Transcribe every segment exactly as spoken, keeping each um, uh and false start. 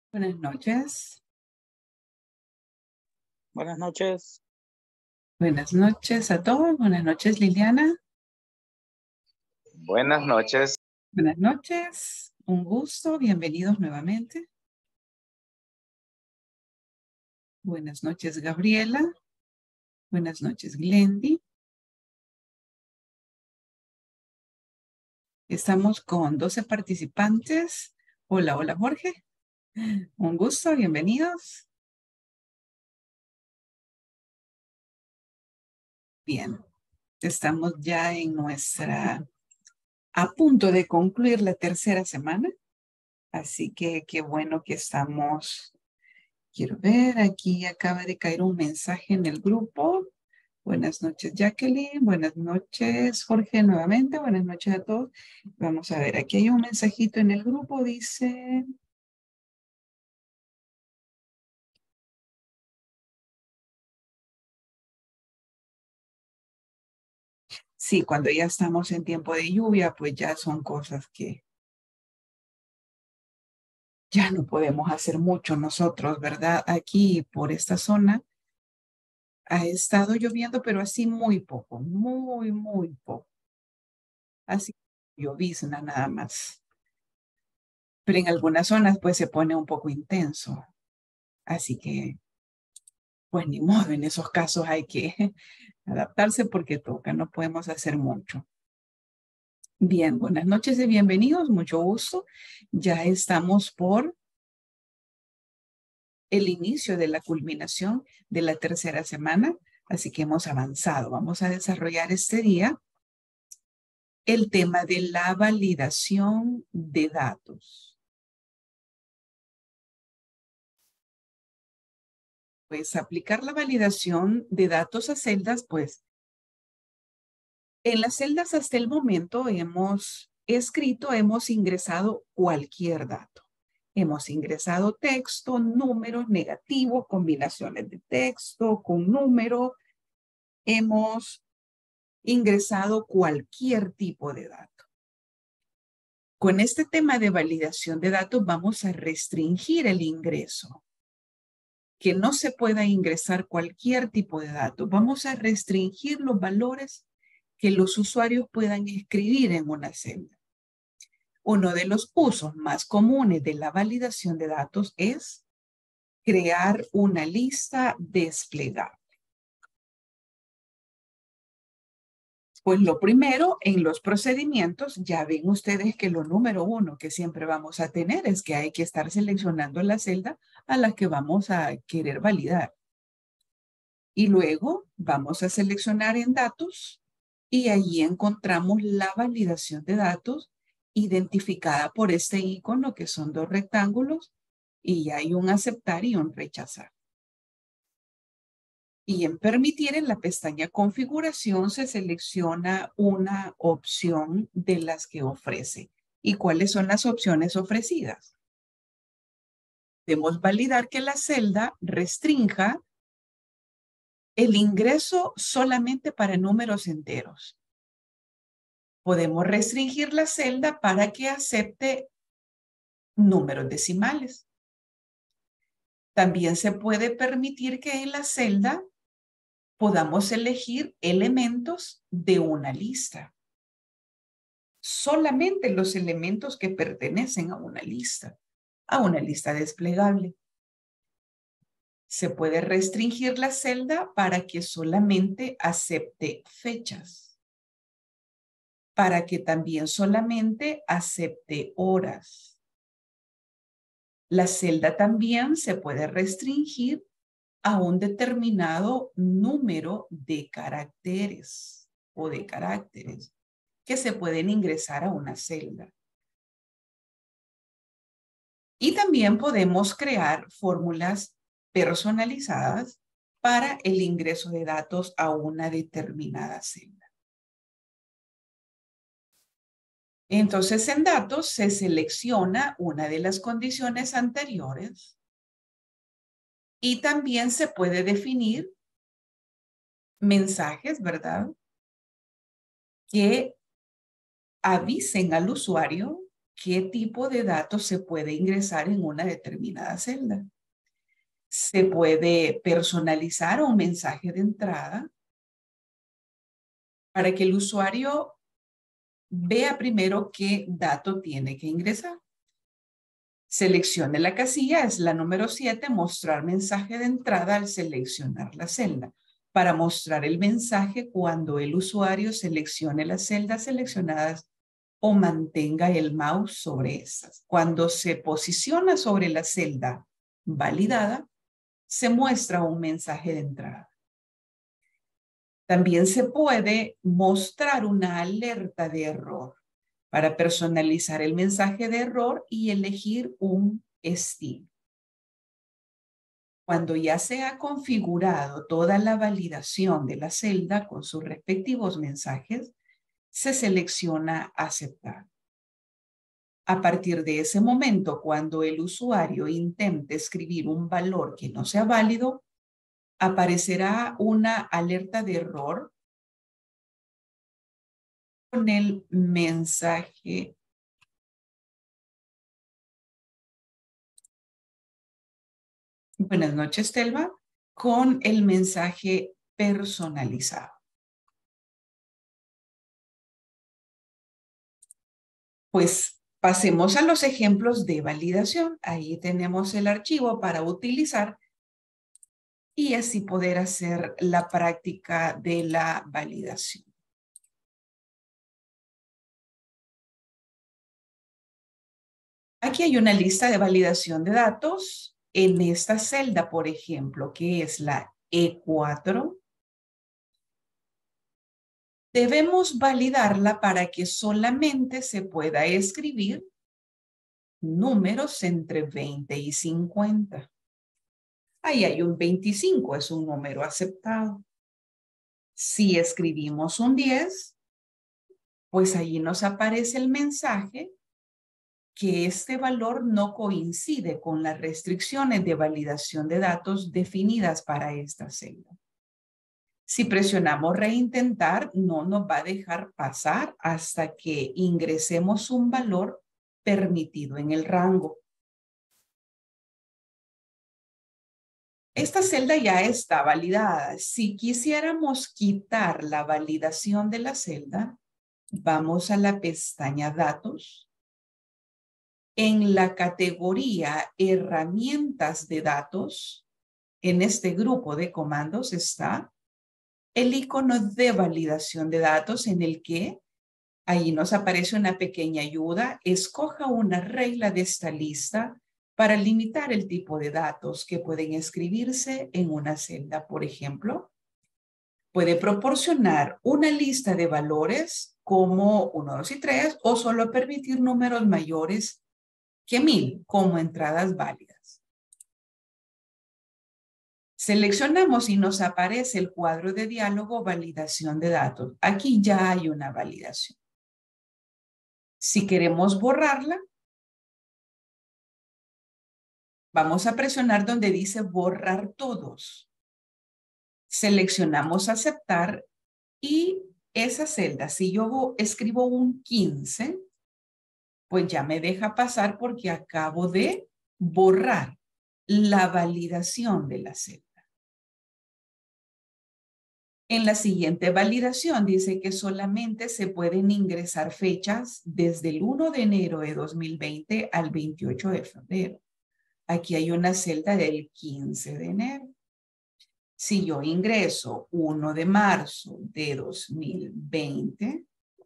Buenas noches. Buenas noches. Buenas noches a todos. Buenas noches, Liliana. Buenas noches. Buenas noches. Un gusto. Bienvenidos nuevamente. Buenas noches, Gabriela. Buenas noches, Glendy. Estamos con doce participantes. Hola, hola, Jorge. Un gusto. Bienvenidos. Bien. Estamos ya en nuestra... a punto de concluir la tercera semana. Así que qué bueno que estamos... Quiero ver, aquí acaba de caer un mensaje en el grupo. Buenas noches, Jacqueline. Buenas noches, Jorge, nuevamente. Buenas noches a todos. Vamos a ver, aquí hay un mensajito en el grupo. Dice... Sí, cuando ya estamos en tiempo de lluvia, pues ya son cosas que ya no podemos hacer mucho nosotros, ¿verdad? Aquí por esta zona ha estado lloviendo, pero así muy poco, muy, muy poco. Así llovizna nada más. Pero en algunas zonas pues se pone un poco intenso. Así que, pues ni modo, en esos casos hay que adaptarse porque toca, no podemos hacer mucho. Bien, buenas noches y bienvenidos, mucho gusto. Ya estamos por el inicio de la culminación de la tercera semana, así que hemos avanzado. Vamos a desarrollar este día el tema de la validación de datos. Pues aplicar la validación de datos a celdas, pues en las celdas hasta el momento hemos escrito, hemos ingresado cualquier dato. Hemos ingresado texto, números negativos, combinaciones de texto con número. Hemos ingresado cualquier tipo de dato. Con este tema de validación de datos vamos a restringir el ingreso. Que no se pueda ingresar cualquier tipo de datos. Vamos a restringir los valores que los usuarios puedan escribir en una celda. Uno de los usos más comunes de la validación de datos es crear una lista desplegable. Pues lo primero, en los procedimientos, ya ven ustedes que lo número uno que siempre vamos a tener es que hay que estar seleccionando la celda a la que vamos a querer validar. Y luego vamos a seleccionar en datos y allí encontramos la validación de datos identificada por este icono que son dos rectángulos y hay un aceptar y un rechazar. Y en permitir, en la pestaña configuración se selecciona una opción de las que ofrece. ¿Y cuáles son las opciones ofrecidas? Debemos validar que la celda restrinja el ingreso solamente para números enteros. Podemos restringir la celda para que acepte números decimales. También se puede permitir que en la celda podamos elegir elementos de una lista. Solamente los elementos que pertenecen a una lista, a una lista desplegable. Se puede restringir la celda para que solamente acepte fechas. Para que también solamente acepte horas. La celda también se puede restringir a un determinado número de caracteres o de caracteres que se pueden ingresar a una celda. Y también podemos crear fórmulas personalizadas para el ingreso de datos a una determinada celda. Entonces, en datos se selecciona una de las condiciones anteriores y también se puede definir mensajes, ¿verdad? Que avisen al usuario qué tipo de datos se puede ingresar en una determinada celda. Se puede personalizar un mensaje de entrada para que el usuario vea primero qué dato tiene que ingresar. Seleccione la casilla, es la número siete, mostrar mensaje de entrada al seleccionar la celda. Para mostrar el mensaje cuando el usuario seleccione las celdas seleccionadas o mantenga el mouse sobre esas. Cuando se posiciona sobre la celda validada, se muestra un mensaje de entrada. También se puede mostrar una alerta de error para personalizar el mensaje de error y elegir un estilo. Cuando ya se ha configurado toda la validación de la celda con sus respectivos mensajes, se selecciona aceptar. A partir de ese momento, cuando el usuario intente escribir un valor que no sea válido, aparecerá una alerta de error con el mensaje. Buenas noches, Telva, con el mensaje personalizado. Pues pasemos a los ejemplos de validación. Ahí tenemos el archivo para utilizar y así poder hacer la práctica de la validación. Aquí hay una lista de validación de datos. En esta celda, por ejemplo, que es la E cuatro, debemos validarla para que solamente se pueda escribir números entre veinte y cincuenta. Ahí hay un veinticinco, es un número aceptado. Si escribimos un diez, pues allí nos aparece el mensaje que este valor no coincide con las restricciones de validación de datos definidas para esta celda. Si presionamos reintentar, no nos va a dejar pasar hasta que ingresemos un valor permitido en el rango. Esta celda ya está validada. Si quisiéramos quitar la validación de la celda, vamos a la pestaña Datos. En la categoría Herramientas de datos, en este grupo de comandos está el icono de validación de datos en el que ahí nos aparece una pequeña ayuda. Escoja una regla de esta lista para limitar el tipo de datos que pueden escribirse en una celda. Por ejemplo, puede proporcionar una lista de valores como uno, dos y tres o solo permitir números mayores que mil como entradas válidas. Seleccionamos y nos aparece el cuadro de diálogo validación de datos. Aquí ya hay una validación. Si queremos borrarla, vamos a presionar donde dice borrar todos. Seleccionamos aceptar y esa celda, si yo escribo un quince, pues ya me deja pasar porque acabo de borrar la validación de la celda. En la siguiente validación dice que solamente se pueden ingresar fechas desde el primero de enero de dos mil veinte al veintiocho de febrero. Aquí hay una celda del quince de enero. Si yo ingreso primero de marzo de dos mil veinte,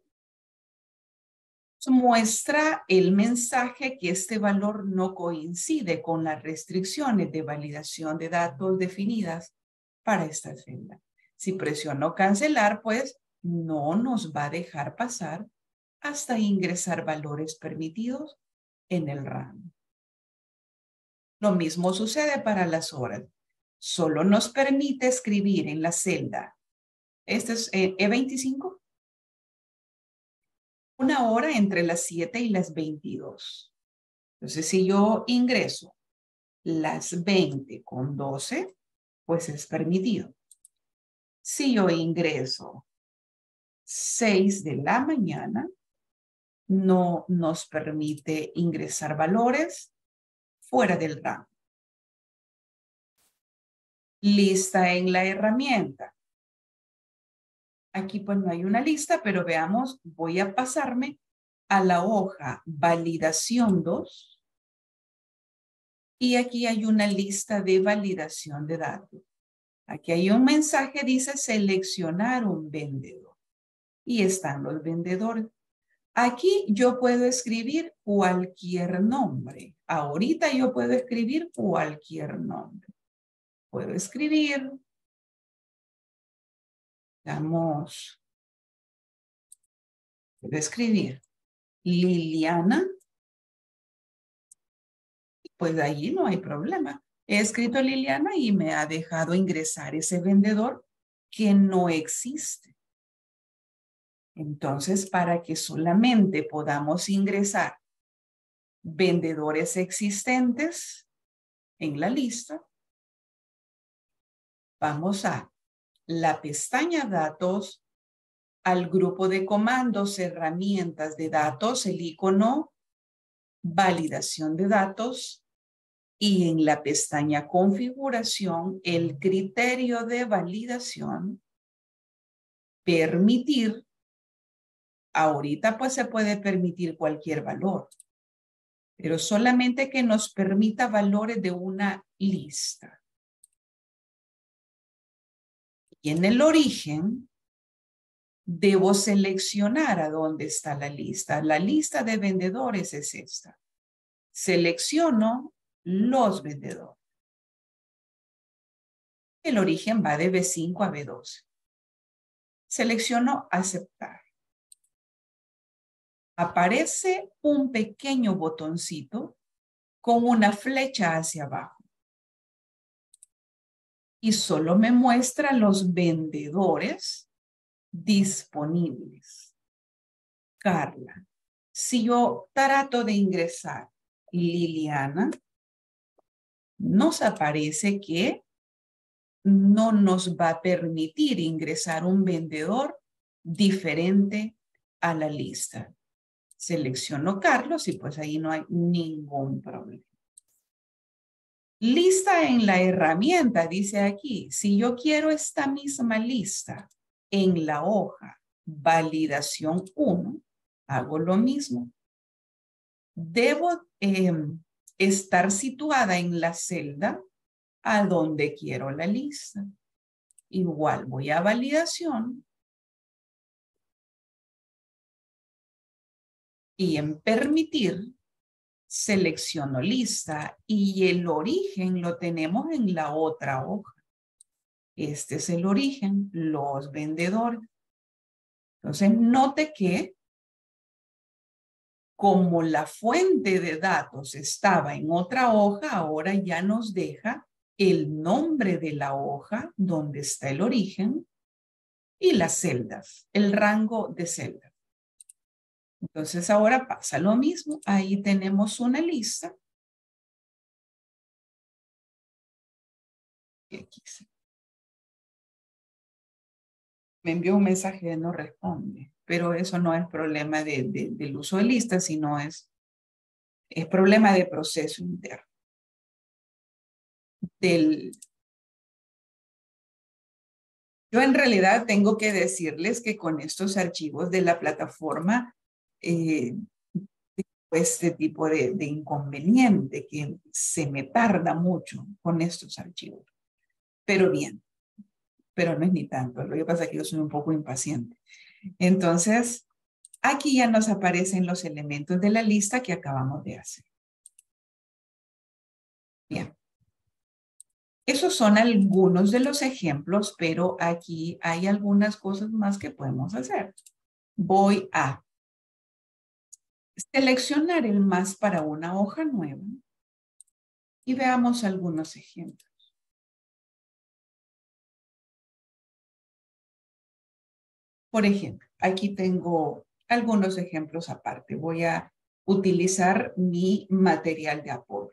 muestra el mensaje que este valor no coincide con las restricciones de validación de datos definidas para esta celda. Si presiono cancelar, pues no nos va a dejar pasar hasta ingresar valores permitidos en el rango. Lo mismo sucede para las horas. Solo nos permite escribir en la celda, este es E veinticinco, una hora entre las siete y las veintidós. Entonces, si yo ingreso las veinte con doce, pues es permitido. Si yo ingreso seis de la mañana, no nos permite ingresar valores fuera del rango. Lista en la herramienta. Aquí pues no hay una lista, pero veamos, voy a pasarme a la hoja validación dos. Y aquí hay una lista de validación de datos. Aquí hay un mensaje, dice seleccionar un vendedor. Y están los vendedores. Aquí yo puedo escribir cualquier nombre. Ahorita yo puedo escribir cualquier nombre. Puedo escribir, digamos, puedo escribir Liliana. Pues allí no hay problema. He escrito Liliana y me ha dejado ingresar ese vendedor que no existe. Entonces, para que solamente podamos ingresar vendedores existentes en la lista, vamos a la pestaña Datos, al grupo de comandos, herramientas de datos, el icono Validación de datos, y en la pestaña Configuración, el criterio de validación, permitir. Ahorita pues se puede permitir cualquier valor, pero solamente que nos permita valores de una lista. Y en el origen, debo seleccionar a dónde está la lista. La lista de vendedores es esta. Selecciono los vendedores. El origen va de B cinco a B doce. Selecciono aceptar. Aparece un pequeño botoncito con una flecha hacia abajo. Y solo me muestra los vendedores disponibles. Carla. Si yo trato de ingresar Liliana, nos aparece que no nos va a permitir ingresar un vendedor diferente a la lista. Selecciono Carlos y pues ahí no hay ningún problema. Lista en la herramienta, dice aquí. Si yo quiero esta misma lista en la hoja validación uno, hago lo mismo. Debo eh, estar situada en la celda a donde quiero la lista. Igual voy a validación. Y en permitir, selecciono lista y el origen lo tenemos en la otra hoja. Este es el origen, los vendedores. Entonces, note que como la fuente de datos estaba en otra hoja, ahora ya nos deja el nombre de la hoja donde está el origen y las celdas, el rango de celdas. Entonces ahora pasa lo mismo. Ahí tenemos una lista. Y aquí se... Me envió un mensaje de no responde, pero eso no es problema de, de, del uso de listas, sino es, es problema de proceso interno. Del... Yo en realidad tengo que decirles que con estos archivos de la plataforma, eh, este tipo de, de inconveniente, que se me tarda mucho con estos archivos. Pero bien, pero no es ni tanto. Lo que pasa es que yo soy un poco impaciente. Entonces, aquí ya nos aparecen los elementos de la lista que acabamos de hacer. Bien. Esos son algunos de los ejemplos, pero aquí hay algunas cosas más que podemos hacer. Voy a seleccionar el más para una hoja nueva y veamos algunos ejemplos. Por ejemplo, aquí tengo algunos ejemplos aparte. Voy a utilizar mi material de apoyo.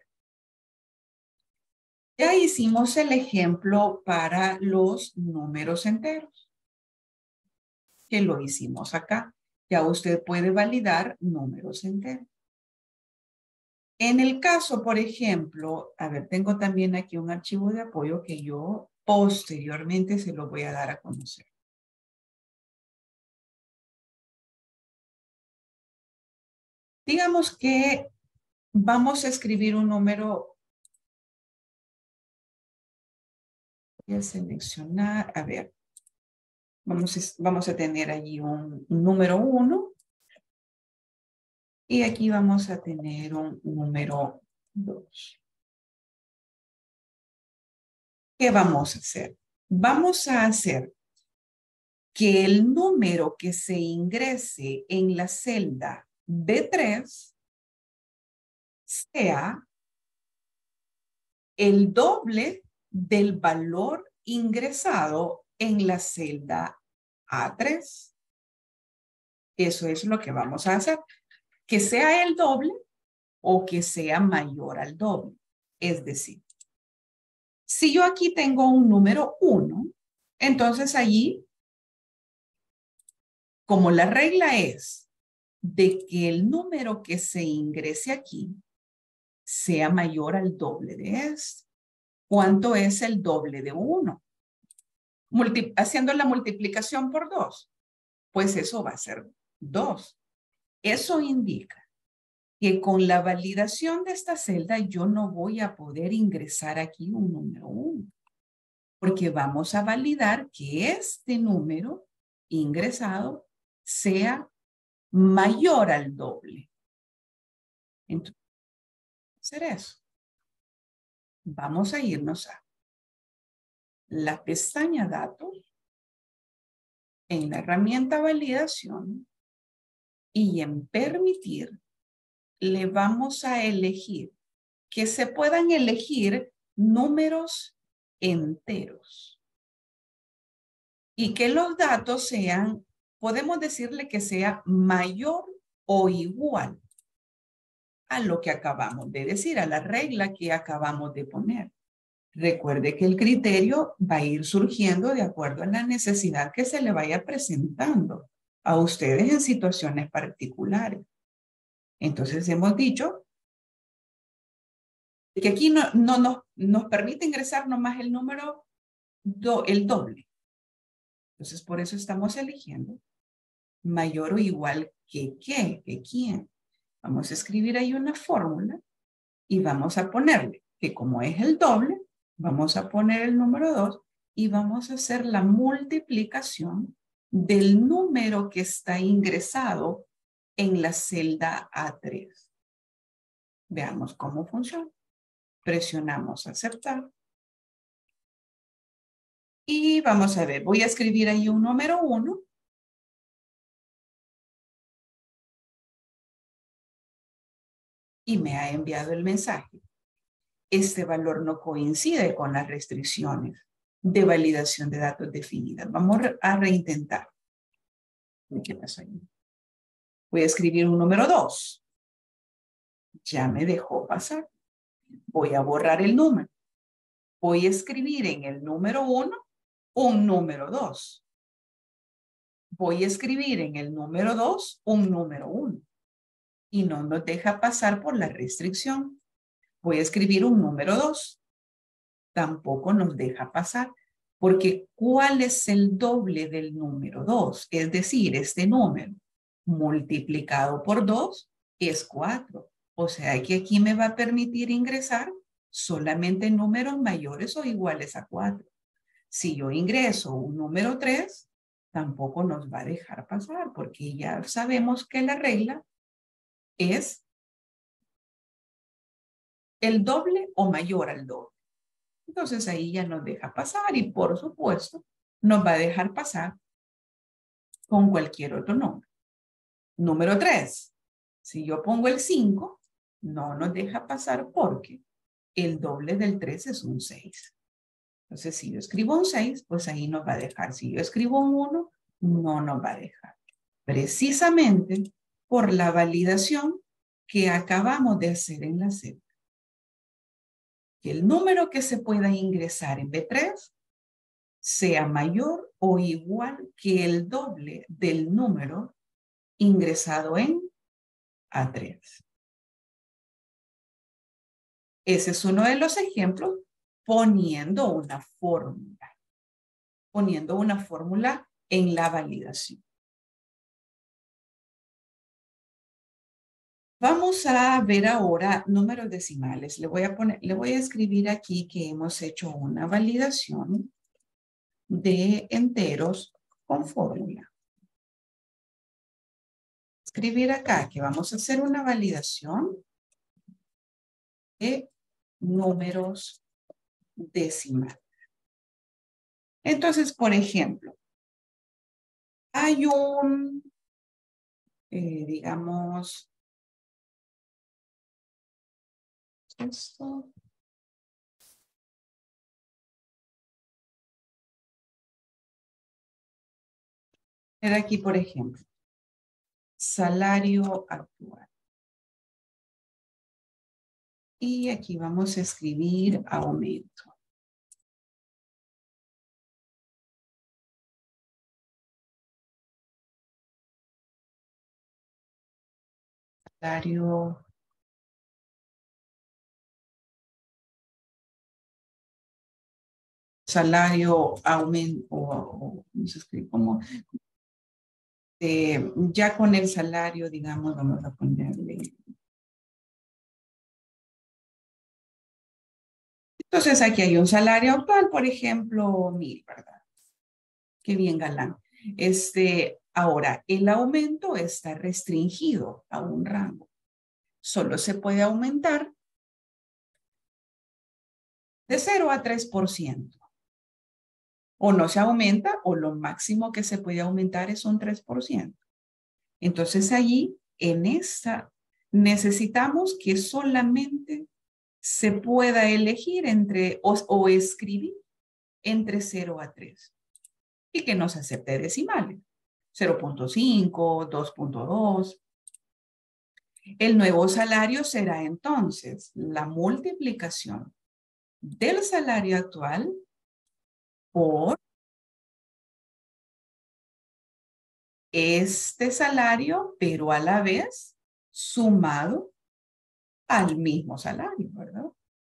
Ya hicimos el ejemplo para los números enteros, que lo hicimos acá. Ya usted puede validar números enteros. En el caso, por ejemplo, a ver, tengo también aquí un archivo de apoyo que yo posteriormente se lo voy a dar a conocer. Digamos que vamos a escribir un número. Voy a seleccionar, a ver, vamos a, vamos a tener allí un, un número uno. Y aquí vamos a tener un número dos. ¿Qué vamos a hacer? Vamos a hacer que el número que se ingrese en la celda B tres sea el doble del valor ingresado en la celda A tres. Eso es lo que vamos a hacer. Que sea el doble o que sea mayor al doble. Es decir, si yo aquí tengo un número uno, entonces allí, como la regla es de que el número que se ingrese aquí sea mayor al doble de este. ¿Cuánto es el doble de uno? Multi- haciendo la multiplicación por dos, pues eso va a ser dos. Eso indica que con la validación de esta celda yo no voy a poder ingresar aquí un número uno, porque vamos a validar que este número ingresado sea mayor al doble. Entonces, hacer eso. Vamos a irnos a la pestaña Datos, en la herramienta Validación, y en Permitir le vamos a elegir que se puedan elegir números enteros y que los datos sean, podemos decirle que sea mayor o igual a lo que acabamos de decir, a la regla que acabamos de poner. Recuerde que el criterio va a ir surgiendo de acuerdo a la necesidad que se le vaya presentando a ustedes en situaciones particulares. Entonces hemos dicho que aquí no, no nos, nos permite ingresar nomás el número, do, el doble. Entonces por eso estamos eligiendo mayor o igual que qué, que quién. Vamos a escribir ahí una fórmula y vamos a ponerle que como es el doble, vamos a poner el número dos y vamos a hacer la multiplicación del número que está ingresado en la celda A tres. Veamos cómo funciona. Presionamos aceptar. Y vamos a ver, voy a escribir ahí un número uno. Y me ha enviado el mensaje. Este valor no coincide con las restricciones de validación de datos definidas. Vamos a reintentar. ¿Qué pasó ahí? Voy a escribir un número dos. Ya me dejó pasar. Voy a borrar el número. Voy a escribir en el número uno un número dos. Voy a escribir en el número dos un número uno. Y no nos deja pasar por la restricción. Voy a escribir un número dos. Tampoco nos deja pasar. Porque ¿cuál es el doble del número dos? Es decir, este número multiplicado por dos es cuatro. O sea que aquí me va a permitir ingresar solamente números mayores o iguales a cuatro. Si yo ingreso un número tres, tampoco nos va a dejar pasar porque ya sabemos que la regla es el doble o mayor al doble. Entonces ahí ya nos deja pasar y por supuesto nos va a dejar pasar con cualquier otro número. Número tres. Si yo pongo el cinco, no nos deja pasar porque el doble del tres es un seis. Entonces, si yo escribo un seis, pues ahí nos va a dejar. Si yo escribo un uno, no nos va a dejar. Precisamente por la validación que acabamos de hacer en la celda. Que el número que se pueda ingresar en B tres sea mayor o igual que el doble del número ingresado en A tres. Ese es uno de los ejemplos poniendo una fórmula. Poniendo una fórmula en la validación. Vamos a ver ahora números decimales. Le voy a poner, le voy a escribir aquí que hemos hecho una validación de enteros con fórmula. Escribir acá que vamos a hacer una validación de números decimales. Entonces, por ejemplo, hay un, eh, digamos, esto. Era aquí, por ejemplo, salario actual. Y aquí vamos a escribir aumento. Salario salario aumento, o, o no se escribe como, eh, ya con el salario, digamos, vamos a ponerle. Entonces aquí hay un salario actual, por ejemplo, mil, ¿verdad? Qué bien, galán. Este, ahora, el aumento está restringido a un rango. Solo se puede aumentar de cero a tres por ciento. O no se aumenta, o lo máximo que se puede aumentar es un tres por ciento. Entonces allí, en esta, necesitamos que solamente se pueda elegir entre, o, o escribir entre cero a tres. Y que no se acepte decimales. cero punto cinco, dos punto dos. El nuevo salario será entonces la multiplicación del salario actual por este salario, pero a la vez sumado al mismo salario, ¿verdad?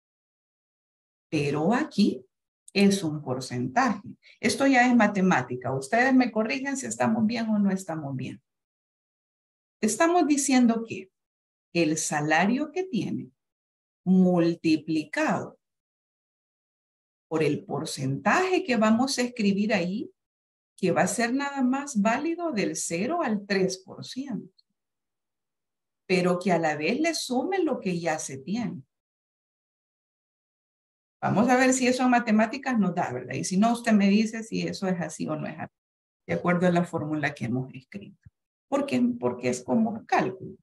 Pero aquí es un porcentaje. Esto ya es matemática. Ustedes me corrigen si estamos bien o no estamos bien. Estamos diciendo que el salario que tiene multiplicado por el porcentaje que vamos a escribir ahí, que va a ser nada más válido del cero al tres por ciento. Pero que a la vez le sume lo que ya se tiene. Vamos a ver si eso en matemáticas nos da, ¿verdad? Y si no, usted me dice si eso es así o no es así, de acuerdo a la fórmula que hemos escrito. ¿Por qué? Porque es como cálculo.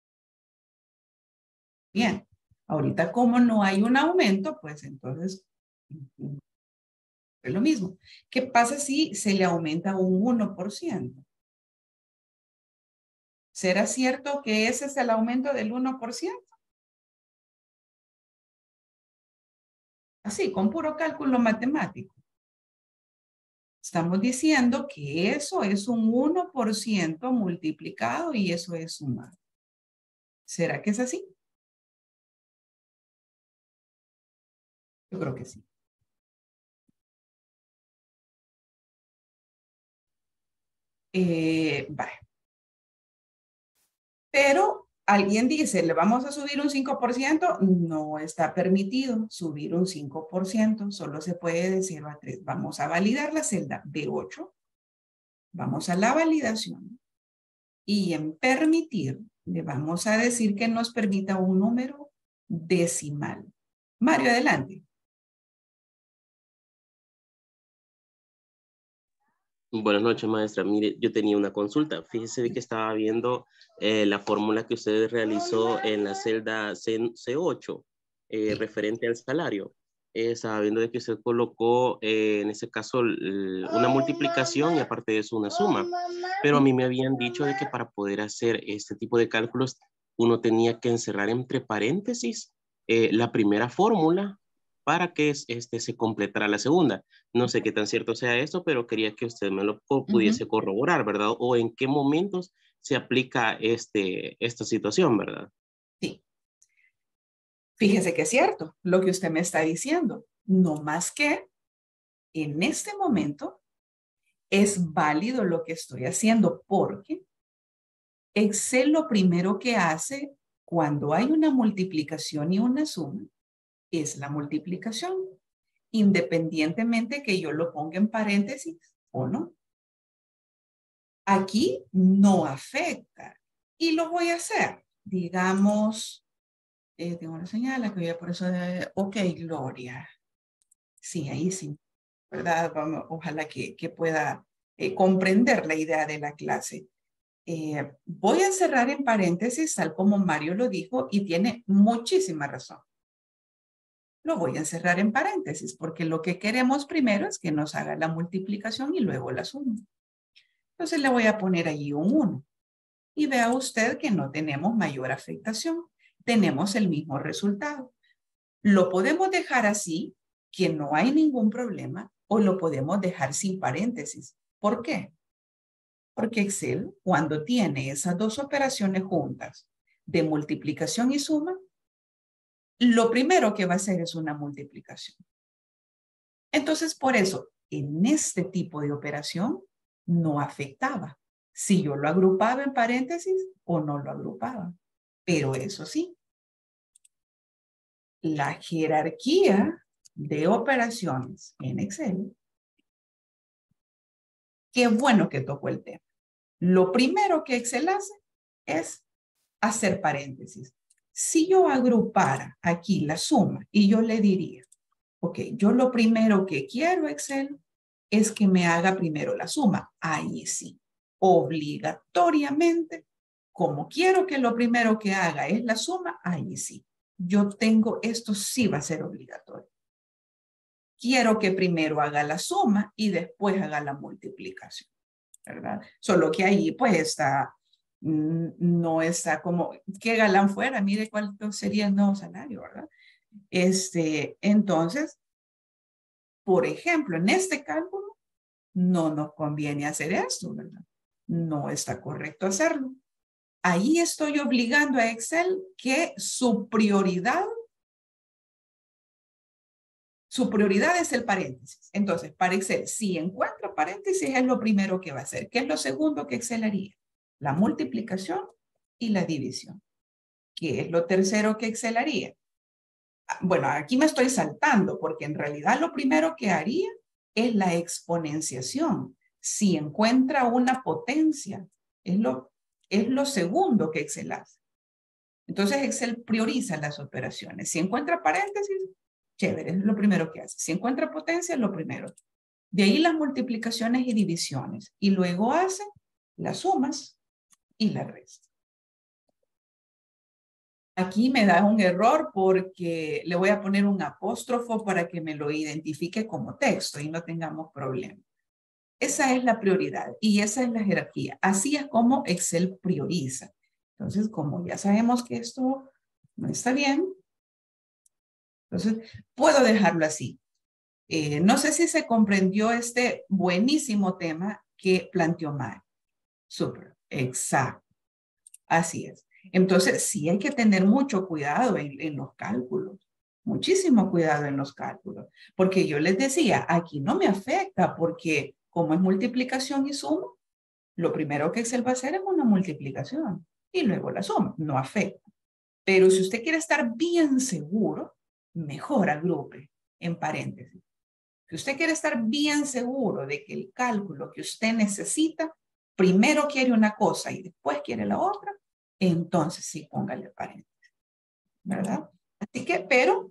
Bien, ahorita como no hay un aumento, pues entonces es lo mismo. ¿Qué pasa si se le aumenta un uno por ciento? ¿Será cierto que ese es el aumento del uno por ciento? Así, con puro cálculo matemático. Estamos diciendo que eso es un uno por ciento multiplicado y eso es sumado. ¿Será que es así? Yo creo que sí. Eh, vale. Pero alguien dice, ¿le vamos a subir un cinco por ciento? No está permitido subir un cinco por ciento. Solo se puede de cero a tres. Vamos a validar la celda B ocho. Vamos a la validación. Y en permitir, le vamos a decir que nos permita un número decimal. Mario, adelante. Buenas noches, maestra. Mire, yo tenía una consulta. Fíjese de que estaba viendo eh, la fórmula que usted realizó en la celda C ocho, eh, referente al salario. Eh, estaba viendo de que usted colocó, eh, en ese caso, una multiplicación y aparte de eso una suma. Pero a mí me habían dicho de que para poder hacer este tipo de cálculos, uno tenía que encerrar entre paréntesis eh, la primera fórmula para que este, se completara la segunda. No sé qué tan cierto sea esto, pero quería que usted me lo pudiese corroborar, ¿verdad? O en qué momentos se aplica este, esta situación, ¿verdad? Sí. Fíjese que es cierto lo que usted me está diciendo. No más que en este momento es válido lo que estoy haciendo porque Excel lo primero que hace cuando hay una multiplicación y una suma es la multiplicación, independientemente que yo lo ponga en paréntesis o no. Aquí no afecta y lo voy a hacer. Digamos, eh, tengo una señal que voy a por eso de, ok, Gloria. Sí, ahí sí, ¿verdad? Vamos, ojalá que, que pueda eh, comprender la idea de la clase. Eh, voy a cerrar en paréntesis, tal como Mario lo dijo, y tiene muchísima razón. Lo voy a encerrar en paréntesis, porque lo que queremos primero es que nos haga la multiplicación y luego la suma. Entonces le voy a poner allí un uno. Y vea usted que no tenemos mayor afectación. Tenemos el mismo resultado. Lo podemos dejar así, que no hay ningún problema, o lo podemos dejar sin paréntesis. ¿Por qué? Porque Excel, cuando tiene esas dos operaciones juntas, de multiplicación y suma, lo primero que va a hacer es una multiplicación. Entonces, por eso, en este tipo de operación, no afectaba si yo lo agrupaba en paréntesis o no lo agrupaba. Pero eso sí, la jerarquía de operaciones en Excel, qué bueno que tocó el tema. Lo primero que Excel hace es hacer paréntesis. Si yo agrupara aquí la suma y yo le diría, ok, yo lo primero que quiero, Excel, es que me haga primero la suma. Ahí sí, obligatoriamente, como quiero que lo primero que haga es la suma, ahí sí. Yo tengo, esto sí va a ser obligatorio. Quiero que primero haga la suma y después haga la multiplicación, ¿verdad? Solo que ahí pues está, no está como, qué galán fuera, mire cuál sería el nuevo salario, ¿verdad? Este, entonces, por ejemplo, en este cálculo, no nos conviene hacer esto, ¿verdad? No está correcto hacerlo. Ahí estoy obligando a Excel que su prioridad, su prioridad es el paréntesis. Entonces, para Excel, si encuentra paréntesis, es lo primero que va a hacer. ¿Qué es lo segundo que Excel haría? La multiplicación y la división. ¿Qué es lo tercero que Excel haría? Bueno, aquí me estoy saltando porque en realidad lo primero que haría es la exponenciación. Si encuentra una potencia, es lo, es lo segundo que Excel hace. Entonces Excel prioriza las operaciones. Si encuentra paréntesis, chévere, es lo primero que hace. Si encuentra potencia, es lo primero. De ahí las multiplicaciones y divisiones. Y luego hace las sumas y la resta. Aquí me da un error porque le voy a poner un apóstrofo para que me lo identifique como texto y no tengamos problema. Esa es la prioridad y esa es la jerarquía. Así es como Excel prioriza. Entonces, como ya sabemos que esto no está bien, entonces puedo dejarlo así. Eh, no sé si se comprendió este buenísimo tema que planteó Mari. Súper, exacto. Así es. Entonces, sí hay que tener mucho cuidado en, en los cálculos, muchísimo cuidado en los cálculos, porque yo les decía, aquí no me afecta porque como es multiplicación y suma, lo primero que Excel va a hacer es una multiplicación y luego la suma, no afecta. Pero si usted quiere estar bien seguro, mejor agrupe en paréntesis. Si usted quiere estar bien seguro de que el cálculo que usted necesita, primero quiere una cosa y después quiere la otra, entonces sí, póngale paréntesis, ¿verdad? Así que, pero,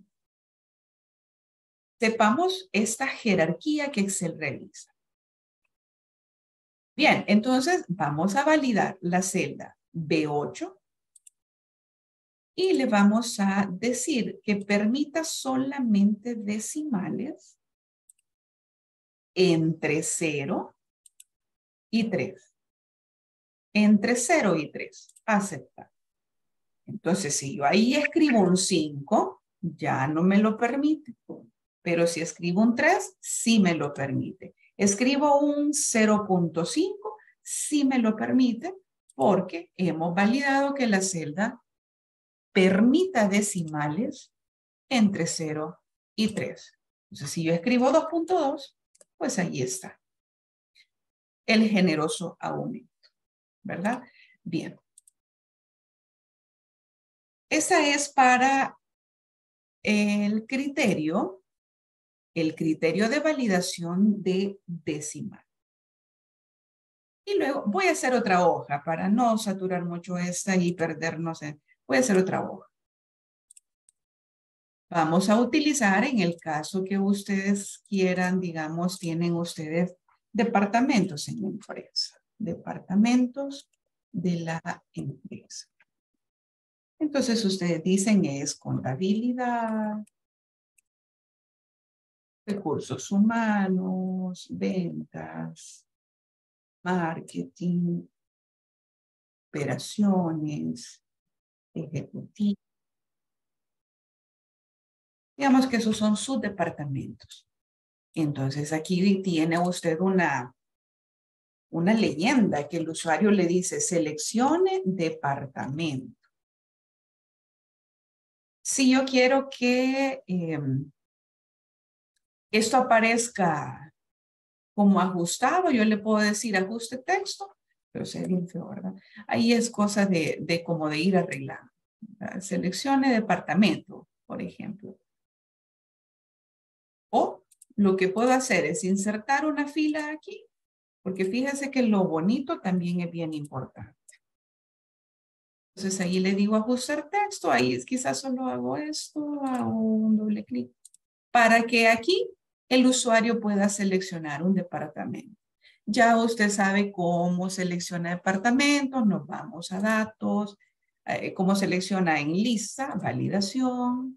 sepamos esta jerarquía que Excel realiza. Bien, entonces vamos a validar la celda B ocho y le vamos a decir que permita solamente decimales entre cero y tres. Entre cero y tres. Aceptar. Entonces, si yo ahí escribo un cinco, ya no me lo permite. Pero si escribo un tres, sí me lo permite. Escribo un cero punto cinco, sí me lo permite, porque hemos validado que la celda permita decimales entre cero y tres. Entonces, si yo escribo dos punto dos, pues ahí está el generoso aumento, ¿verdad? Bien. Esa es para el criterio, el criterio de validación de decimal. Y luego voy a hacer otra hoja para no saturar mucho esta y perdernos en... Voy a hacer otra hoja. Vamos a utilizar en el caso que ustedes quieran, digamos, tienen ustedes departamentos en la empresa. Departamentos de la empresa. Entonces ustedes dicen es contabilidad, recursos humanos, ventas, marketing, operaciones, ejecutivo. Digamos que esos son sus departamentos. Entonces aquí tiene usted una, una leyenda que el usuario le dice, seleccione departamento. Si yo quiero que eh, esto aparezca como ajustado, yo le puedo decir ajuste texto, pero sería bien feo, ¿verdad? Ahí es cosa de, de como de ir arreglando. ¿Verdad? Seleccione departamento, por ejemplo. O lo que puedo hacer es insertar una fila aquí, porque fíjese que lo bonito también es bien importante. Entonces ahí le digo ajustar texto, ahí es, quizás solo hago esto, hago un doble clic, para que aquí el usuario pueda seleccionar un departamento. Ya usted sabe cómo selecciona departamentos, nos vamos a datos, eh, cómo selecciona en lista, validación,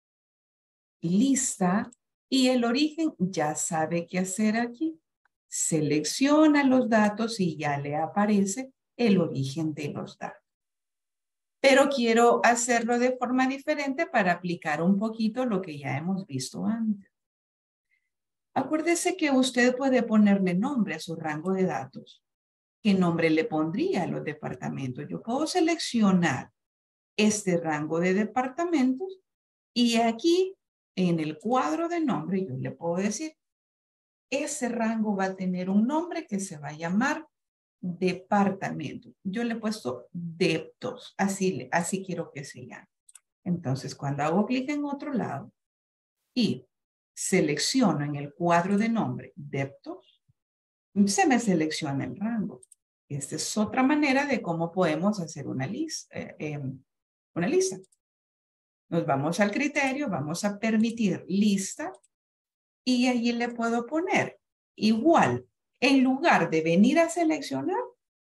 lista, y el origen ya sabe qué hacer aquí. Selecciona los datos y ya le aparece el origen de los datos. Pero quiero hacerlo de forma diferente para aplicar un poquito lo que ya hemos visto antes. Acuérdese que usted puede ponerle nombre a su rango de datos. ¿Qué nombre le pondría a los departamentos? Yo puedo seleccionar este rango de departamentos y aquí en el cuadro de nombre yo le puedo decir, ese rango va a tener un nombre que se va a llamar departamento. Yo le he puesto deptos, así, así quiero que se llame. Entonces, cuando hago clic en otro lado y selecciono en el cuadro de nombre deptos, se me selecciona el rango. Esta es otra manera de cómo podemos hacer una lista. Eh, eh, una lista. Nos vamos al criterio, vamos a permitir lista y allí le puedo poner igual. En lugar de venir a seleccionar,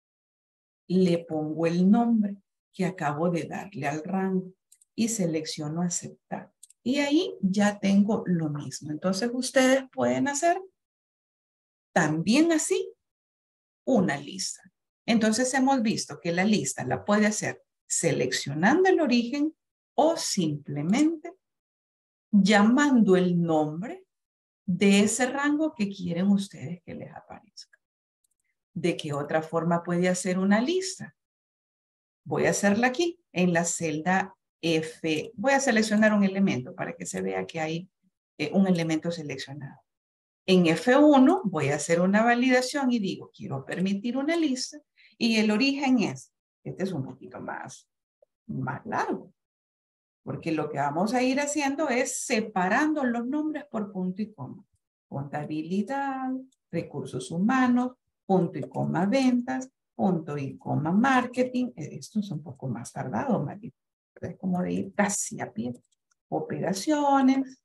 le pongo el nombre que acabo de darle al rango y selecciono aceptar. Y ahí ya tengo lo mismo. Entonces ustedes pueden hacer también así una lista. Entonces hemos visto que la lista la puede hacer seleccionando el origen o simplemente llamando el nombre de ese rango que quieren ustedes que les aparezca. ¿De qué otra forma puede hacer una lista? Voy a hacerla aquí en la celda F. Voy a seleccionar un elemento para que se vea que hay eh, un elemento seleccionado. En F uno voy a hacer una validación y digo, quiero permitir una lista y el origen es, este es un poquito más, más largo, porque lo que vamos a ir haciendo es separando los nombres por punto y coma. Contabilidad, recursos humanos, punto y coma ventas, punto y coma marketing. Esto es un poco más tardado, María. Es como de ir casi a pie. Operaciones.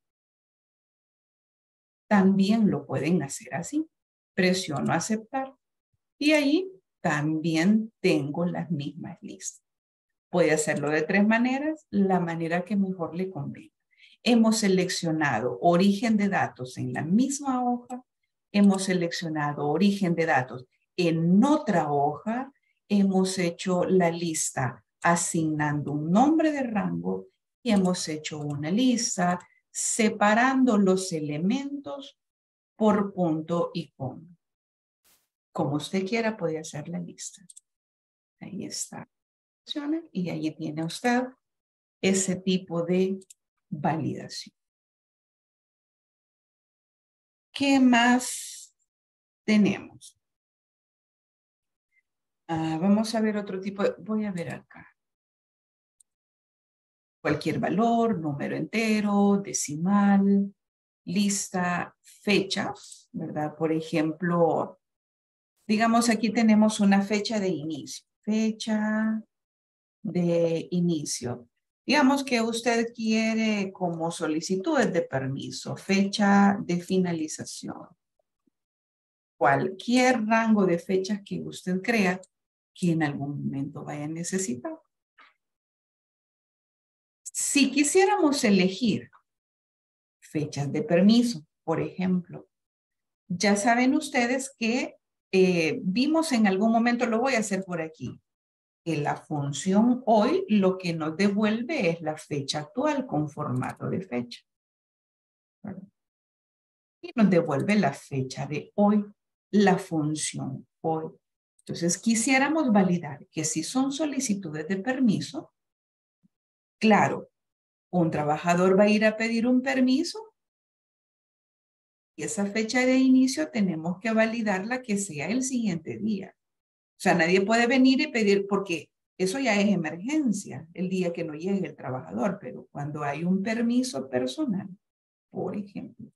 También lo pueden hacer así. Presiono aceptar. Y ahí también tengo las mismas listas. Puede hacerlo de tres maneras, la manera que mejor le convenga. Hemos seleccionado origen de datos en la misma hoja. Hemos seleccionado origen de datos en otra hoja. Hemos hecho la lista asignando un nombre de rango y hemos hecho una lista separando los elementos por punto y coma. Como usted quiera, puede hacer la lista. Ahí está. Y ahí tiene usted ese tipo de validación. ¿Qué más tenemos? Ah, vamos a ver otro tipo de... Voy a ver acá. Cualquier valor, número entero, decimal, lista, fechas, ¿verdad? Por ejemplo, digamos aquí tenemos una fecha de inicio. Fecha de inicio. Digamos que usted quiere como solicitudes de permiso, fecha de finalización. Cualquier rango de fechas que usted crea que en algún momento vaya a necesitar. Si quisiéramos elegir fechas de permiso, por ejemplo, ya saben ustedes que eh, vimos en algún momento, lo voy a hacer por aquí, que la función hoy lo que nos devuelve es la fecha actual con formato de fecha. ¿Verdad? Y nos devuelve la fecha de hoy, la función hoy. Entonces, quisiéramos validar que si son solicitudes de permiso, claro, un trabajador va a ir a pedir un permiso y esa fecha de inicio tenemos que validarla que sea el siguiente día. O sea, nadie puede venir y pedir, porque eso ya es emergencia, el día que no llegue el trabajador, pero cuando hay un permiso personal, por ejemplo,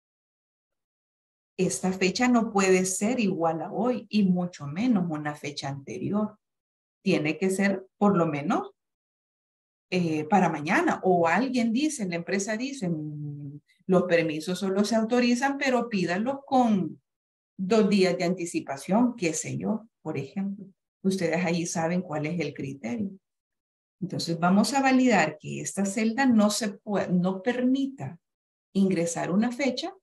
esta fecha no puede ser igual a hoy y mucho menos una fecha anterior. Tiene que ser por lo menos eh, para mañana. O alguien dice, la empresa dice, mmm, los permisos solo se autorizan, pero pídanlos con dos días de anticipación, qué sé yo, por ejemplo. Ustedes ahí saben cuál es el criterio. Entonces vamos a validar que esta celda no, se puede, no permita ingresar una fecha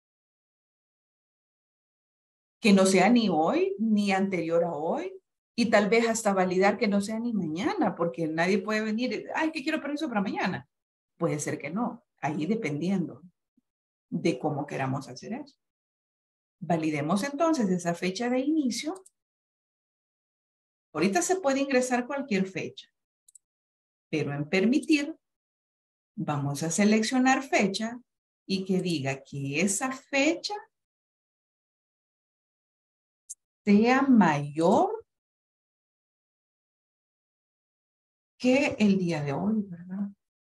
que no sea ni hoy, ni anterior a hoy, y tal vez hasta validar que no sea ni mañana, porque nadie puede venir, ay, que quiero permiso para mañana. Puede ser que no, ahí dependiendo de cómo queramos hacer eso. Validemos entonces esa fecha de inicio. Ahorita se puede ingresar cualquier fecha, pero en permitir, vamos a seleccionar fecha y que diga que esa fecha sea mayor que el día de hoy, ¿verdad?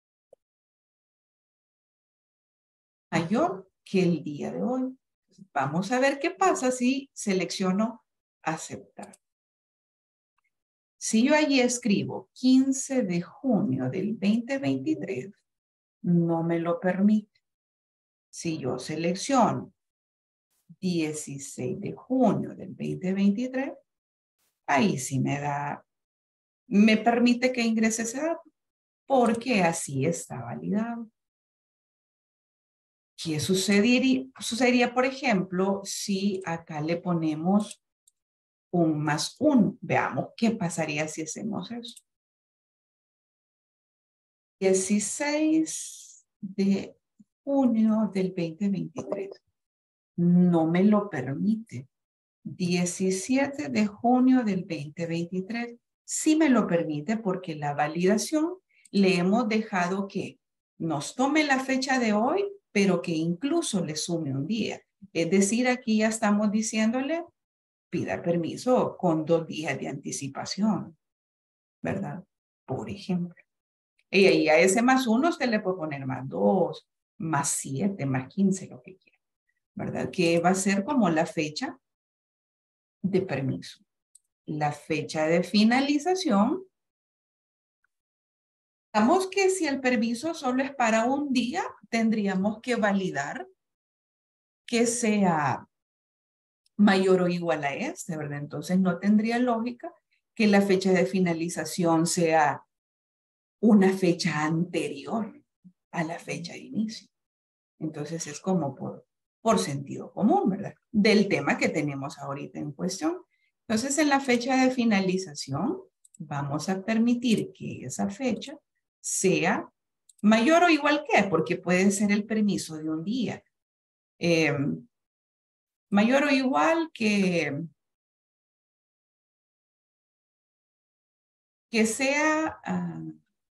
Mayor que el día de hoy. Vamos a ver qué pasa si selecciono aceptar. Si yo allí escribo quince de junio del veinte veintitrés, no me lo permite. Si yo selecciono dieciséis de junio del veinte veintitrés, ahí sí me da, me permite que ingrese ese dato, porque así está validado. ¿Qué sucedería, sucedería, por ejemplo, si acá le ponemos un más uno? Veamos qué pasaría si hacemos eso. dieciséis de junio del veinte veintitrés. No me lo permite. diecisiete de junio del veinte veintitrés. Sí me lo permite porque la validación le hemos dejado que nos tome la fecha de hoy, pero que incluso le sume un día. Es decir, aquí ya estamos diciéndole, pida permiso con dos días de anticipación, ¿verdad? Por ejemplo. Y ahí a ese más uno usted le puede poner más dos, más siete, más quince, lo que quiera, ¿verdad? Que va a ser como la fecha de permiso. La fecha de finalización. Digamos que si el permiso solo es para un día, tendríamos que validar que sea mayor o igual a este, ¿verdad? Entonces no tendría lógica que la fecha de finalización sea una fecha anterior a la fecha de inicio. Entonces es como por, por sentido común, ¿verdad? Del tema que tenemos ahorita en cuestión. Entonces en la fecha de finalización vamos a permitir que esa fecha sea mayor o igual que, porque puede ser el permiso de un día. Eh, mayor o igual que que sea uh,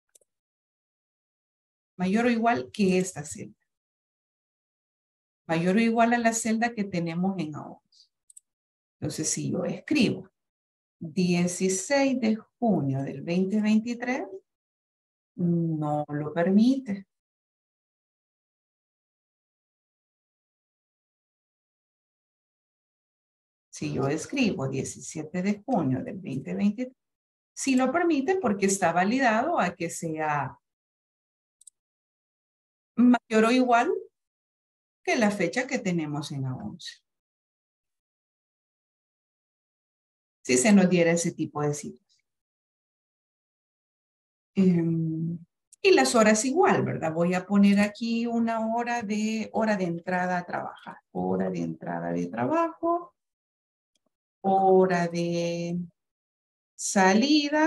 mayor o igual que esta celda. Mayor o igual a la celda que tenemos en A once. Entonces, si yo escribo dieciséis de junio del veinte veintitrés, no lo permite. Si yo escribo diecisiete de junio del veinte veintitrés, sí lo permite porque está validado a que sea mayor o igual que la fecha que tenemos en A once. Si se nos diera ese tipo de situación. Um, y las horas igual, ¿verdad? Voy a poner aquí una hora de, hora de entrada a trabajar. Hora de entrada de trabajo. Hora de salida.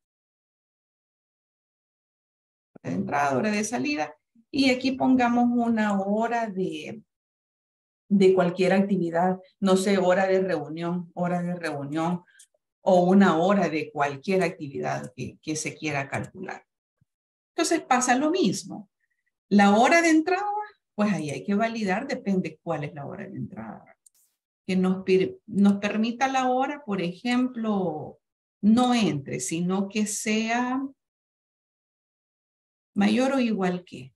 Hora de entrada, hora de salida. Y aquí pongamos una hora de, de cualquier actividad. No sé, hora de reunión, hora de reunión. O una hora de cualquier actividad que, que se quiera calcular. Entonces pasa lo mismo. La hora de entrada, pues ahí hay que validar, depende cuál es la hora de entrada. Que nos, nos permita la hora, por ejemplo, no entre, sino que sea mayor o igual que.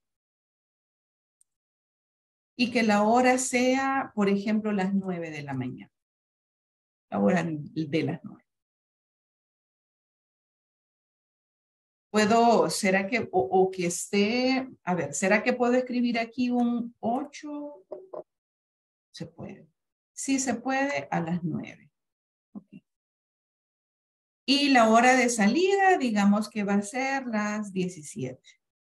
Y que la hora sea, por ejemplo, las nueve de la mañana. La hora de las nueve. Puedo, ¿será que, o, o que esté, a ver, ¿será que puedo escribir aquí un ocho? Se puede. Sí se puede a las nueve. Okay. Y la hora de salida, digamos que va a ser las diecisiete.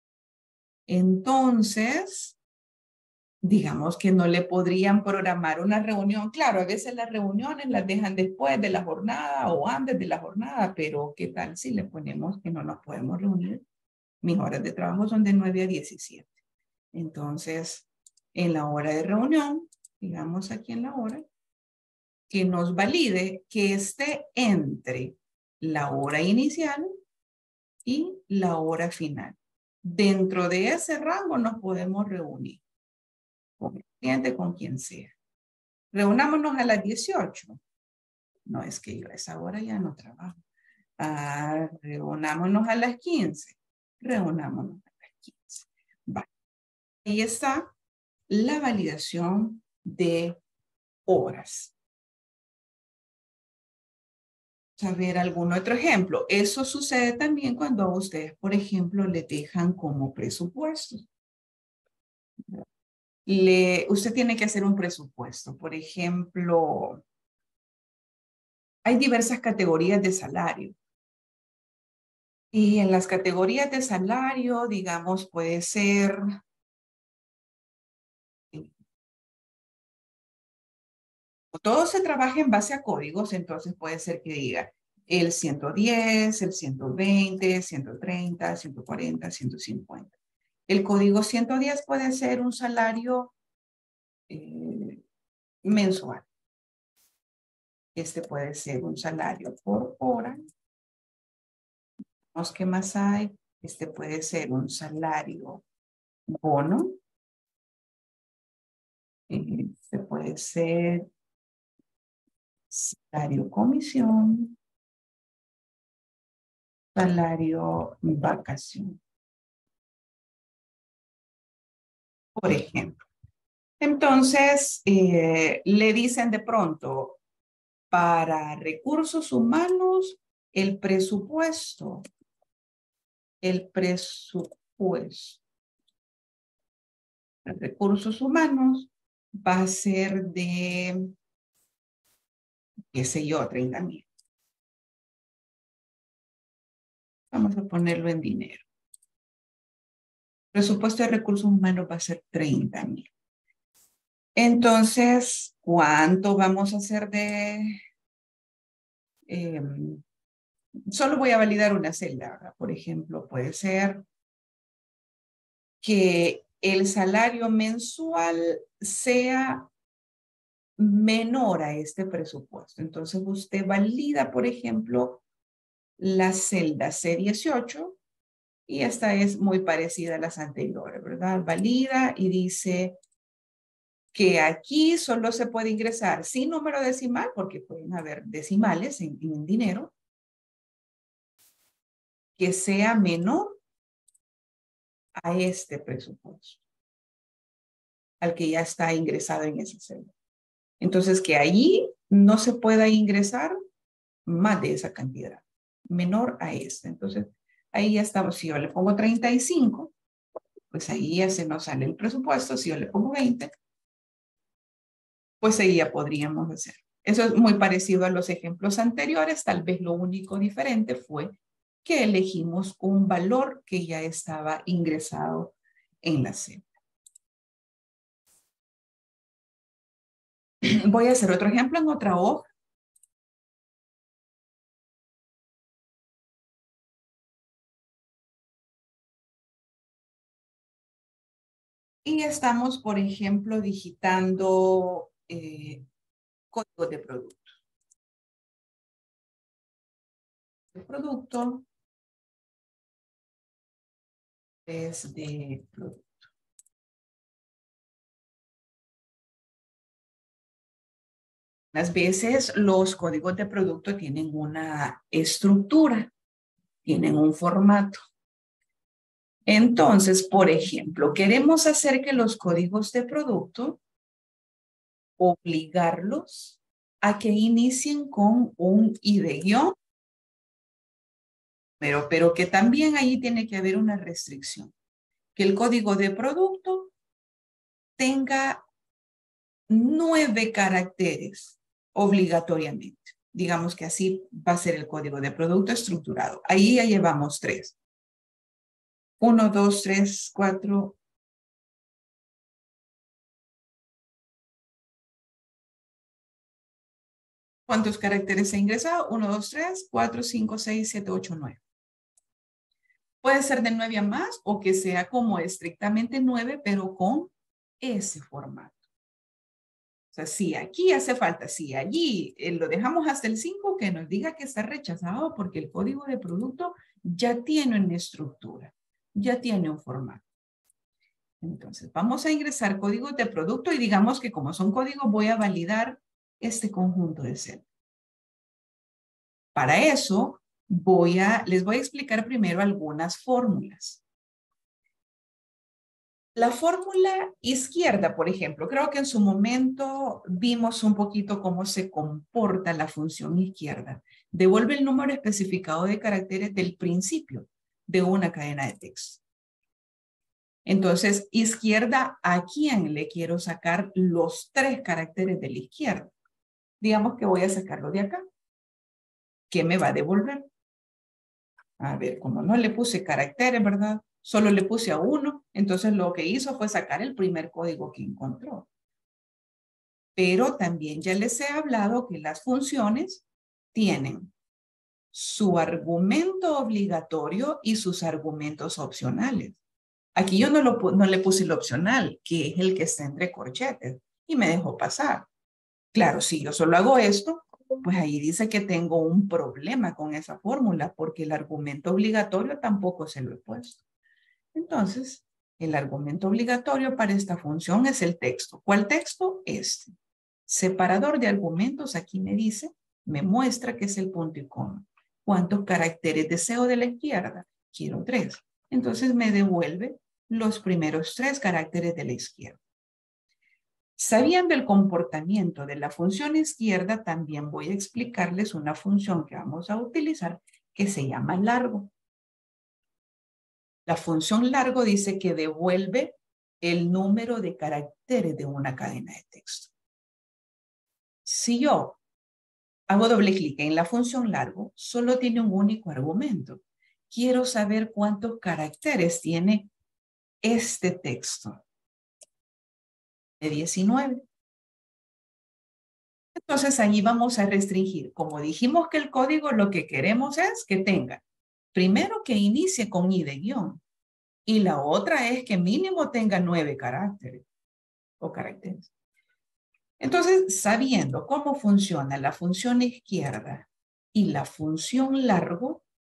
Entonces, digamos que no le podrían programar una reunión. Claro, a veces las reuniones las dejan después de la jornada o antes de la jornada, pero ¿qué tal si le ponemos que no nos podemos reunir? Mis horas de trabajo son de nueve a diecisiete. Entonces, en la hora de reunión, digamos aquí en la hora, que nos valide que esté entre la hora inicial y la hora final. Dentro de ese rango nos podemos reunir con el cliente, con quien sea. Reunámonos a las dieciocho. No, es que yo a esa hora ya no trabajo. Ah, reunámonos a las quince. Reunámonos a las quince. Vale. Ahí está la validación de horas. A ver algún otro ejemplo. Eso sucede también cuando a ustedes, por ejemplo, le dejan como presupuesto. Le, usted tiene que hacer un presupuesto. Por ejemplo, hay diversas categorías de salario. Y en las categorías de salario, digamos, puede ser... Todo se trabaja en base a códigos, entonces puede ser que diga el ciento diez, el ciento veinte, ciento treinta, ciento cuarenta, ciento cincuenta. El código ciento diez puede ser un salario eh, mensual. Este puede ser un salario por hora. ¿Qué más hay? Este puede ser un salario bono. Este puede ser salario comisión. Salario vacación. Por ejemplo. Entonces, eh, le dicen de pronto, para recursos humanos, el presupuesto, el presupuesto de recursos humanos va a ser de, qué sé yo, treinta mil. Vamos a ponerlo en dinero. Presupuesto de recursos humanos va a ser treinta mil. Entonces, ¿cuánto vamos a hacer de... Eh, solo voy a validar una celda, ¿verdad? Por ejemplo, puede ser que el salario mensual sea menor a este presupuesto. Entonces, usted valida, por ejemplo, la celda C dieciocho y esta es muy parecida a las anteriores, ¿verdad? Valida y dice que aquí solo se puede ingresar sin número decimal, porque pueden haber decimales en, en dinero, que sea menor a este presupuesto, al que ya está ingresado en esa celda. Entonces, que allí no se pueda ingresar más de esa cantidad, menor a esta. Entonces, ahí ya estamos. Si yo le pongo treinta y cinco, pues ahí ya se nos sale el presupuesto. Si yo le pongo veinte, pues ahí ya podríamos hacer. Eso es muy parecido a los ejemplos anteriores. Tal vez lo único diferente fue que elegimos un valor que ya estaba ingresado en la celda. Voy a hacer otro ejemplo en otra hoja. Y estamos, por ejemplo, digitando eh, códigos de producto. El producto es de producto. Las veces los códigos de producto tienen una estructura, tienen un formato. Entonces, por ejemplo, queremos hacer que los códigos de producto, obligarlos a que inicien con un I D guión, pero, pero que también ahí tiene que haber una restricción. Que el código de producto tenga nueve caracteres obligatoriamente. Digamos que así va a ser el código de producto estructurado. Ahí ya llevamos tres. Uno, dos, tres, cuatro. ¿Cuántos caracteres he ingresado? Uno, dos, tres, cuatro, cinco, seis, siete, ocho, nueve. Puede ser de nueve a más o que sea como estrictamente nueve, pero con ese formato. O sea, si aquí hace falta, si allí eh, lo dejamos hasta el cinco, que nos diga que está rechazado porque el código de producto ya tiene una estructura, ya tiene un formato. Entonces, vamos a ingresar códigos de producto y digamos que como son códigos voy a validar este conjunto de celdas. Para eso, voy a, les voy a explicar primero algunas fórmulas. La fórmula izquierda, por ejemplo, creo que en su momento vimos un poquito cómo se comporta la función izquierda. Devuelve el número especificado de caracteres del principio de una cadena de texto. Entonces, izquierda, ¿a quién le quiero sacar los tres caracteres de la izquierda? Digamos que voy a sacarlo de acá. ¿Qué me va a devolver? A ver, como no le puse caracteres, ¿verdad? Solo le puse a uno, entonces lo que hizo fue sacar el primer código que encontró. Pero también ya les he hablado que las funciones tienen su argumento obligatorio y sus argumentos opcionales. Aquí yo no, lo, no le puse el opcional, que es el que está entre corchetes, y me dejó pasar. Claro, si yo solo hago esto, pues ahí dice que tengo un problema con esa fórmula, porque el argumento obligatorio tampoco se lo he puesto. Entonces, el argumento obligatorio para esta función es el texto. ¿Cuál texto? Este. Separador de argumentos, aquí me dice, me muestra que es el punto y coma. ¿Cuántos caracteres deseo de la izquierda? Quiero tres. Entonces me devuelve los primeros tres caracteres de la izquierda. Sabiendo el comportamiento de la función izquierda, también voy a explicarles una función que vamos a utilizar que se llama largo. La función largo dice que devuelve el número de caracteres de una cadena de texto. Si yo hago doble clic en la función largo, solo tiene un único argumento. Quiero saber cuántos caracteres tiene este texto. De diecinueve. Entonces, allí vamos a restringir. Como dijimos que el código lo que queremos es que tenga, primero que inicie con I de guión. Y la otra es que mínimo tenga nueve caracteres o caracteres. Entonces, sabiendo cómo funciona la función izquierda y la función largo,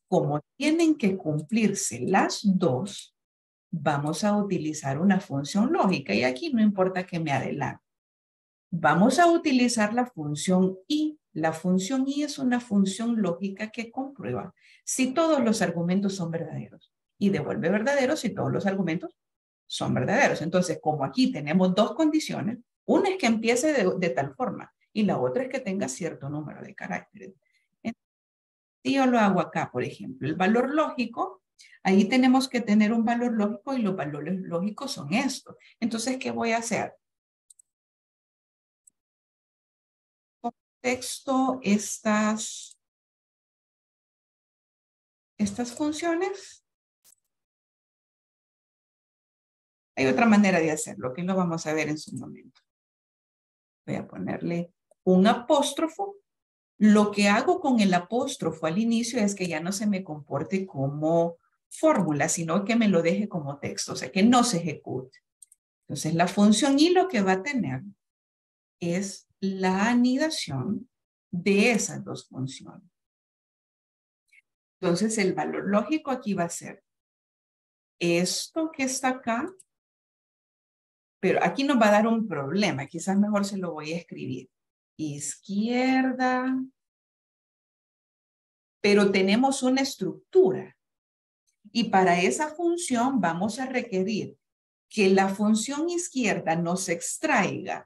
Como tienen que cumplirse las dos, vamos a utilizar una función lógica. Y aquí no importa que me adelante. Vamos a utilizar la función y. La función y es una función lógica que comprueba si todos los argumentos son verdaderos. Y devuelve verdaderos si todos los argumentos son verdaderos. Entonces, como aquí tenemos dos condiciones, una es que empiece de, de tal forma y la otra es que tenga cierto número de caracteres. Si yo lo hago acá, por ejemplo, el valor lógico, ahí tenemos que tener un valor lógico y los valores lógicos son estos. Entonces, ¿qué voy a hacer? Texto estas, estas funciones. Hay otra manera de hacerlo, que lo vamos a ver en su momento. Voy a ponerle un apóstrofo. Lo que hago con el apóstrofo al inicio es que ya no se me comporte como fórmula, sino que me lo deje como texto, o sea, que no se ejecute. Entonces, la función y lo que va a tener es la anidación de esas dos funciones. Entonces, el valor lógico aquí va a ser esto que está acá, pero aquí nos va a dar un problema. Quizás mejor se lo voy a escribir. Izquierda, pero tenemos una estructura. Y para esa función vamos a requerir que la función izquierda nos extraiga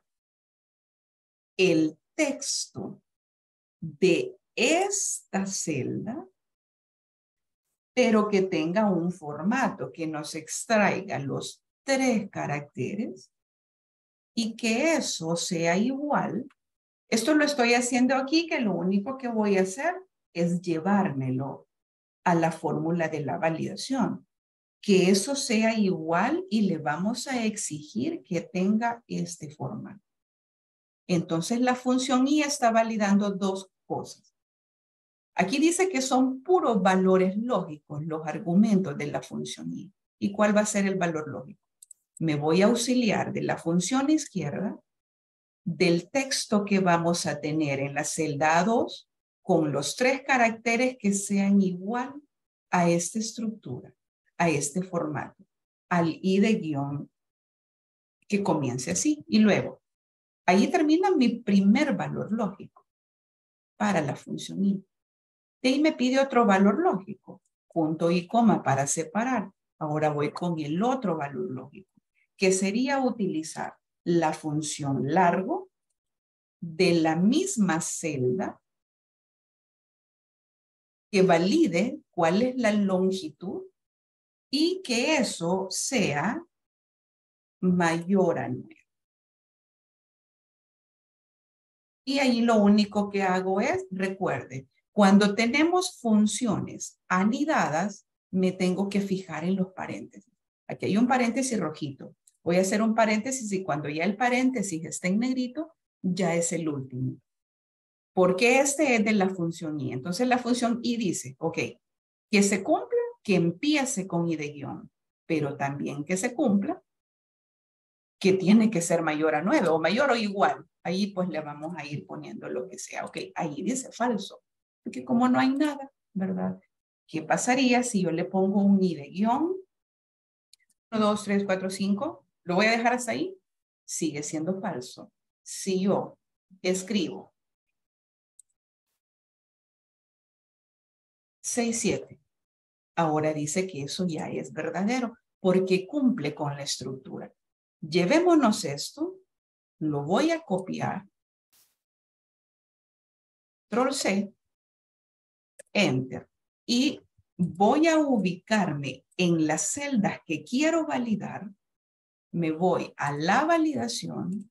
el texto de esta celda, pero que tenga un formato que nos extraiga los tres caracteres y que eso sea igual. Esto lo estoy haciendo aquí, que lo único que voy a hacer es llevármelo a la fórmula de la validación. Que eso sea igual y le vamos a exigir que tenga este formato. Entonces la función y está validando dos cosas. Aquí dice que son puros valores lógicos los argumentos de la función y. ¿Y cuál va a ser el valor lógico? Me voy a auxiliar de la función izquierda, del texto que vamos a tener en la celda A dos, con los tres caracteres que sean igual a esta estructura, a este formato, al i de guión que comience así. Y luego, ahí termina mi primer valor lógico para la función i. De ahí me pide otro valor lógico, punto y coma para separar. Ahora voy con el otro valor lógico, que sería utilizar la función largo de la misma celda que valide cuál es la longitud y que eso sea mayor a nueve. Y ahí lo único que hago es, recuerde, cuando tenemos funciones anidadas, me tengo que fijar en los paréntesis. Aquí hay un paréntesis rojito. Voy a hacer un paréntesis y cuando ya el paréntesis está en negrito, ya es el último. Porque este es de la función i. Entonces la función i dice, ok, que se cumpla, que empiece con i de guión, pero también que se cumpla, que tiene que ser mayor a nueve o mayor o igual. Ahí pues le vamos a ir poniendo lo que sea. Ok, ahí dice falso, porque como no hay nada, ¿verdad? ¿Qué pasaría si yo le pongo un i de guión? uno, dos, tres, cuatro, cinco. ¿Lo voy a dejar hasta ahí? Sigue siendo falso. Si yo escribo seis, siete, ahora dice que eso ya es verdadero, porque cumple con la estructura. Llevémonos esto, lo voy a copiar, control C, enter, y voy a ubicarme en las celdas que quiero validar, me voy a la validación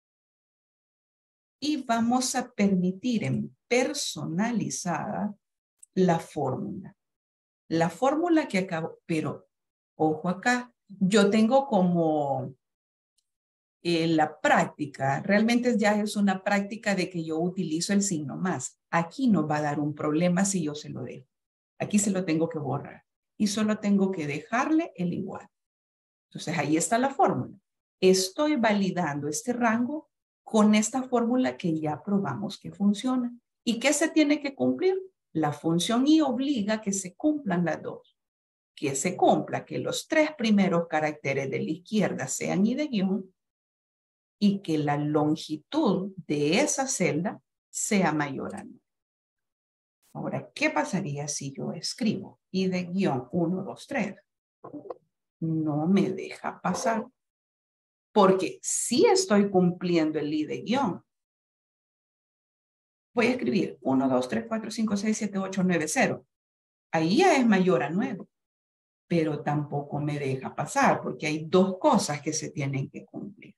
y vamos a permitir en personalizada la fórmula. La fórmula que acabo, pero ojo acá, yo tengo como eh, la práctica, realmente ya es una práctica de que yo utilizo el signo más. Aquí no va a dar un problema si yo se lo dejo. Aquí se lo tengo que borrar y solo tengo que dejarle el igual. Entonces ahí está la fórmula. Estoy validando este rango con esta fórmula que ya probamos que funciona. ¿Y qué se tiene que cumplir? La función y obliga que se cumplan las dos. Que se cumpla que los tres primeros caracteres de la izquierda sean i de guión y que la longitud de esa celda sea mayor a nueve. Ahora, ¿qué pasaría si yo escribo i de guión uno, dos, tres? No me deja pasar. Porque sí estoy cumpliendo el i de guión. Voy a escribir uno, dos, tres, cuatro, cinco, seis, siete, ocho, nueve, cero. Ahí ya es mayor a nueve. Pero tampoco me deja pasar porque hay dos cosas que se tienen que cumplir.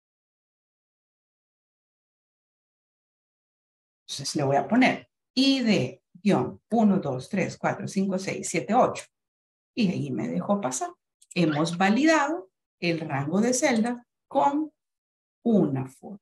Entonces le voy a poner i de guión uno, dos, tres, cuatro, cinco, seis, siete, ocho. Y ahí me dejó pasar. Hemos validado el rango de celdas con una forma.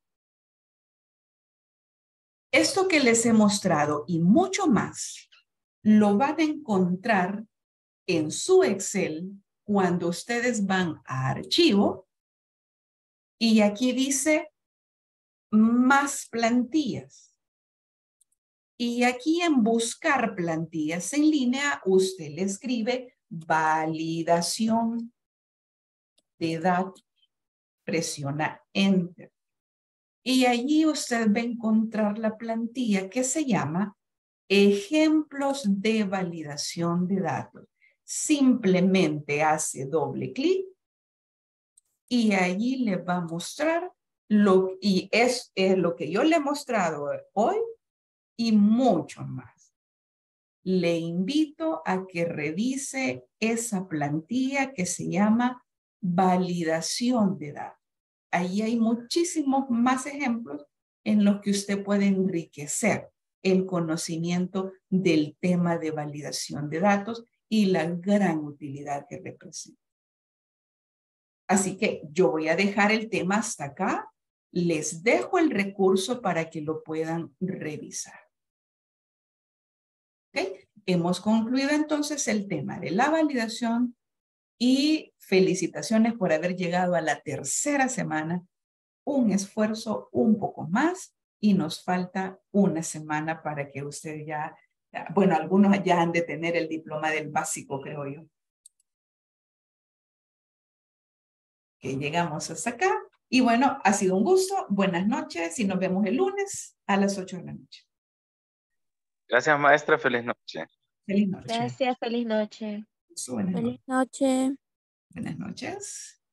Esto que les he mostrado y mucho más lo van a encontrar en su Excel cuando ustedes van a archivo y aquí dice más plantillas. Y aquí en buscar plantillas en línea, usted le escribe validación de datos. Presiona Enter. Y allí usted va a encontrar la plantilla que se llama ejemplos de validación de datos. Simplemente hace doble clic y allí le va a mostrar lo, y es, es lo que yo le he mostrado hoy y mucho más. Le invito a que revise esa plantilla que se llama validación de datos. Ahí hay muchísimos más ejemplos en los que usted puede enriquecer el conocimiento del tema de validación de datos y la gran utilidad que representa. Así que yo voy a dejar el tema hasta acá. Les dejo el recurso para que lo puedan revisar. ¿Okay? Hemos concluido entonces el tema de la validación y felicitaciones por haber llegado a la tercera semana. Un esfuerzo un poco más y nos falta una semana para que usted ya, bueno, algunos ya han de tener el diploma del básico, creo yo. Que llegamos hasta acá. Y bueno, ha sido un gusto. Buenas noches y nos vemos el lunes a las ocho de la noche. Gracias, maestra. Feliz noche. Feliz noche. Gracias, feliz noche. Buenas Feliz noche. Buenas noches.